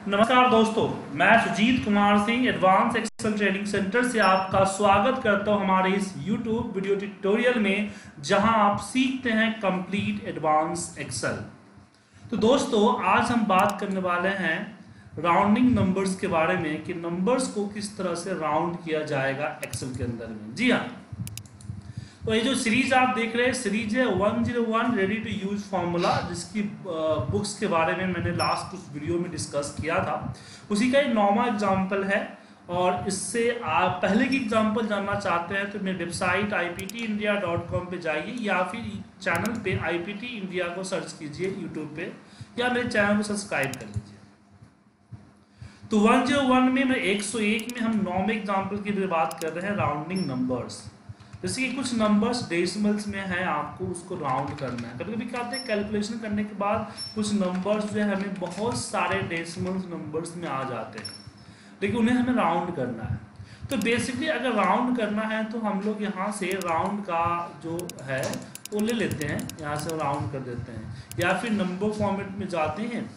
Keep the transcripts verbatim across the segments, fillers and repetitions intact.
नमस्कार दोस्तों, मैं Sujeet Kumar Singh advance Excel training center से आपका स्वागत करता हूं हमारे इस यूट्यूब वीडियो ट्यूटोरियल में, जहां आप सीखते हैं कंप्लीट एडवांस एक्सेल। तो दोस्तों, आज हम बात करने वाले हैं राउंडिंग नंबर्स के बारे में कि नंबर्स को किस तरह से राउंड किया जाएगा एक्सेल के अंदर में। जी हाँ, तो ये जो सीरीज आप देख रहे हैं सीरीज है one zero one ready to use formula, जिसकी बुक्स के बारे में मैंने लास्ट कुछ वीडियो में डिस्कस किया था। उसी का एक नॉर्मल एग्जांपल है, और इससे आप पहले की एग्जांपल जानना चाहते हैं तो मेरी website I P T India dot com पे जाइए, या फिर चैनल पे आई पी टी इंडिया को सर्च कीजिए यूट्यूब पे, या मेरे चैनल को सब्सक्राइब कर लीजिए। तो वन ज़ीरो वन में मैं एक सौ एक में हम नॉर्मल एग्जाम्पल की भी बात कर रहे हैं राउंडिंग नंबर्स। जैसे कि कुछ नंबर्स डेसिमल्स में है, आपको उसको राउंड करना है। कभी कभी क्या होता है, कैलकुलेशन करने के बाद कुछ नंबर्स जो है हमें बहुत सारे डेसिमल्स नंबर्स में आ जाते हैं, लेकिन उन्हें हमें राउंड करना है। तो बेसिकली अगर राउंड करना है तो हम लोग यहाँ से राउंड का जो है वो ले लेते हैं, यहाँ से राउंड कर देते हैं, या फिर नंबर फॉर्मेट में जाते हैं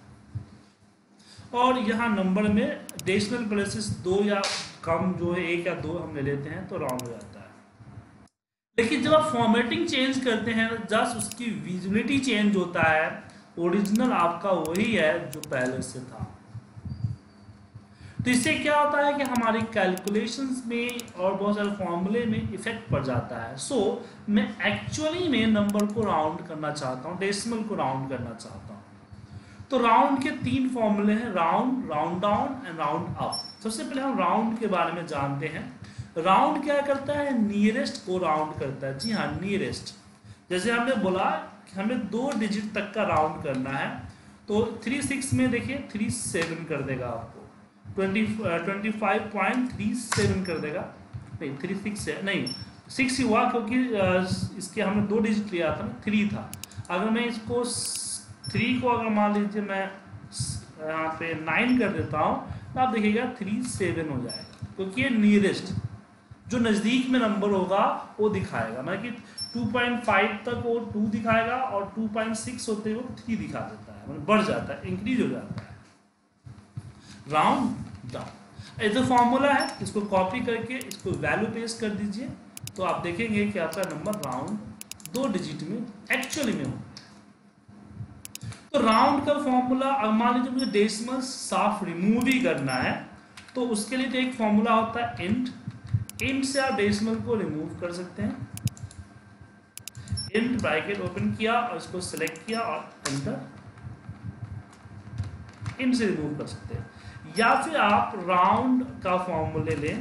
और यहाँ नंबर में डेसिमल प्लेसेस दो या कम जो है एक या दो हम ले लेते हैं तो राउंड हो जाता है। लेकिन जब आप फॉर्मेटिंग चेंज करते हैं जस्ट उसकी विजिबिलिटी चेंज होता है, ओरिजिनल आपका वही है जो पहले से था। तो इससे क्या होता है कि हमारी कैलकुलेशंस में और बहुत सारे फॉर्मूले में इफेक्ट पड़ जाता है। सो so, मैं एक्चुअली में नंबर को राउंड करना चाहता हूँ, डेसिमल को राउंड करना चाहता हूँ। तो राउंड के तीन फॉर्मूले हैं, round, round down and round up. सबसे पहले हम राउंड के बारे में जानते हैं। राउंड क्या करता है? नियरेस्ट को राउंड करता है। जी हाँ, नियरेस्ट। जैसे हमने बोला कि हमें दो डिजिट तक का राउंड करना है, तो थ्री सिक्स में देखिए थ्री सेवन कर देगा आपको, twenty twenty five point three seven कर देगा। नहीं, थ्री सिक्स है, नहीं सिक्स हुआ क्योंकि इसके हमने दो डिजिट लिया था ना, थ्री था। अगर मैं इसको थ्री को अगर मान लीजिए मैं यहाँ पे नाइन कर देता हूँ तो आप देखिएगा थ्री सेवन हो जाएगा, क्योंकि ये नियरेस्ट जो नज़दीक में नंबर होगा वो दिखाएगा। मतलब कि टू पॉइंट फाइव तक वो टू दिखाएगा और टू पॉइंट सिक्स होते हुए वो थ्री दिखा देता है, मतलब बढ़ जाता है, इंक्रीज हो जाता है। राउंड डाउन ये तो फॉर्मूला है, इसको कॉपी करके इसको वैल्यू पेस्ट कर दीजिए, तो आप देखेंगे कि आपका नंबर राउंड दो डिजिट में एक्चुअली में हो। तो राउंड का फॉर्मूला, अब मान लीजिए मुझे डेसिमल साफ रिमूव ही करना है, तो उसके लिए तो एक फॉर्मूला होता है इंट। इंट से आप डेसिमल को रिमूव कर सकते हैं। इंट ब्रैकेट ओपन किया और इसको सिलेक्ट किया और एंटर, इंट से रिमूव कर सकते हैं। या फिर आप राउंड का फॉर्मूले लें,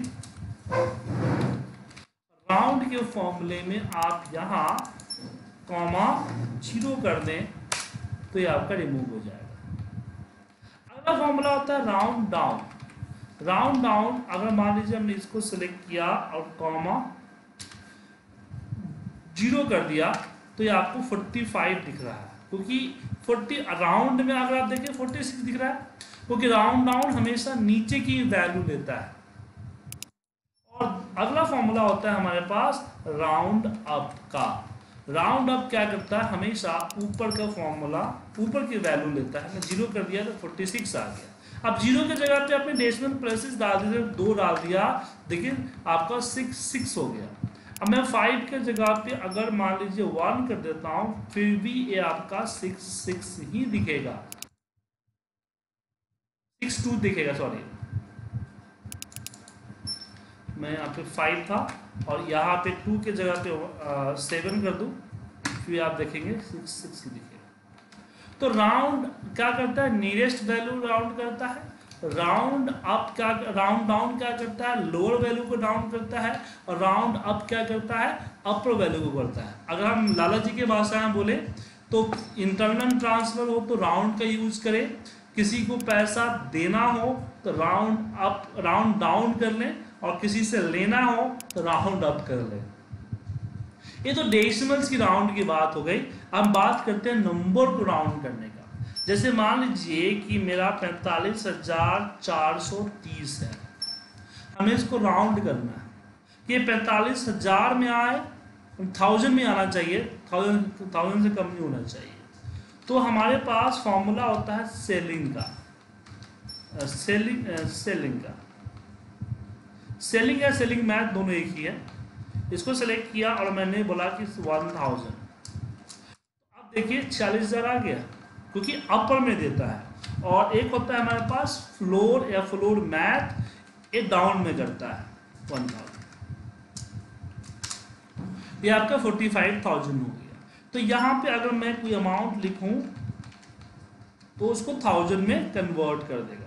राउंड के फॉर्मूले में आप यहाँ कॉमा जीरो कर दें तो ये आपका रिमूव हो जाएगा। अगला फॉर्मूला होता है राउंड डाउन। राउंड डाउन अगर मान लीजिए हमने इसको सिलेक्ट किया और कॉमा जीरो कर दिया तो ये आपको पैंतालीस दिख रहा है, क्योंकि चालीस राउंड में अगर आप देखें छियालीस दिख रहा है, क्योंकि राउंड डाउन हमेशा नीचे की वैल्यू लेता है। और अगला फॉर्मूला होता है हमारे पास राउंड अप का। राउंड अप क्या करता है? हमेशा ऊपर का फॉर्मूला ऊपर की वैल्यू लेता है। मैं जीरो कर दिया तो छियालीस आ गया। अब जीरो की जगह पे आपने डेसिमल प्लेसेस डाल दिए, दो डाल दिया, देखिए आपका सिक्स सिक्स हो गया। अब मैं फाइव के जगह पे अगर मान लीजिए वन कर देता हूँ, फिर भी ये आपका सिक्स सिक्स ही दिखेगा, सिक्स टू दिखेगा। सॉरी, मैं यहाँ पे फाइव था और यहाँ पे टू के जगह पे सेवन कर दूँ, फिर आप देखेंगे सिक्स सिक्स ही दिखेगा। तो राउंड क्या करता है? नियरेस्ट वैल्यू राउंड करता है। राउंड अप क्या, राउंड डाउन क्या करता है? लोअर वैल्यू को डाउन करता है। और राउंड अप क्या करता है? अपर वैल्यू को करता है। अगर हम लाला जी की भाषा में बोले तो इंटरनल ट्रांसफर हो तो राउंड का यूज करें, किसी को पैसा देना हो तो राउंड अप राउंड डाउन कर लें, और किसी से लेना हो तो राउंड अप कर लें। ये तो डेसिमल्स की राउंड की बात हो गई। अब बात करते हैं नंबर को राउंड करने का। जैसे मान लीजिए कि मेरा पैंतालीस हजार चार सौ तीस है, हमें इसको राउंड करना है कि पैंतालीस हजार में आए, थाउजेंड में आना चाहिए, थाउजेंड थाउजेंड से कम नहीं होना चाहिए। तो हमारे पास फॉर्मूला होता है सेलिंग का। सेलिंग सेलिंग का सेलिंग या सेलिंग मैथ दोनों एक ही है। इसको सेलेक्ट किया और मैंने बोला कि वन थाउजेंड। अब देखिए चालीस हजार आ गया क्योंकि अपर में देता है। और एक होता है हमारे पास फ्लोर या फ्लोर मैथ, ये डाउन में करता है वन थाउजेंड। ये आपका फोर्टी फाइव थाउजेंड हो गया। तो यहाँ पे अगर मैं कोई अमाउंट लिखूं तो उसको थाउजेंड में कन्वर्ट कर देगा।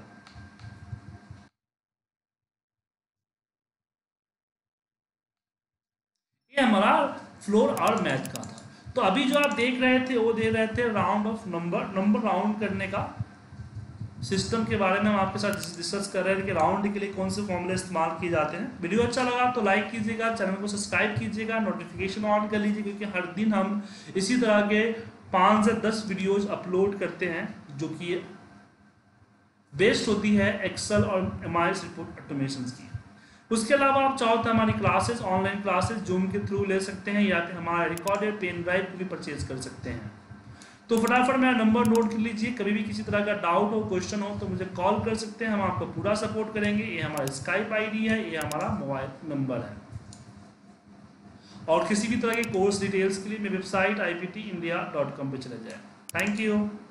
ये हमारा फ्लोर और मैथ का था। तो अभी जो आप देख रहे थे वो दे रहे थे round off number, number round करने का सिस्टम के बारे में हम आपके साथ डिस्कस कर रहे हैं कि राउंड के लिए कौन से फॉर्मूले इस्तेमाल किए जाते हैं। वीडियो अच्छा लगा तो लाइक कीजिएगा, चैनल को सब्सक्राइब कीजिएगा, नोटिफिकेशन ऑन कर लीजिए, क्योंकि हर दिन हम इसी तरह के पाँच से दस वीडियोज अपलोड करते हैं जो कि बेस्ड होती है एक्सेल और M I S report automation की। उसके अलावा आप चाहो तो हमारी क्लासेस, ऑनलाइन क्लासेस जूम के थ्रू ले सकते हैं या फिर हमारा रिकॉर्डेड पेन ड्राइव को भी परचेज कर सकते हैं। तो फटाफट मेरा नंबर नोट कर लीजिए। कभी भी किसी तरह का डाउट हो, क्वेश्चन हो तो मुझे कॉल कर सकते हैं, हम आपको पूरा सपोर्ट करेंगे। ये हमारा स्काइप आईडी है, ये हमारा मोबाइल नंबर है। और किसी भी तरह के कोर्स डिटेल्स के लिए मेरी website I P T India dot com पर चले जाए। Thank you.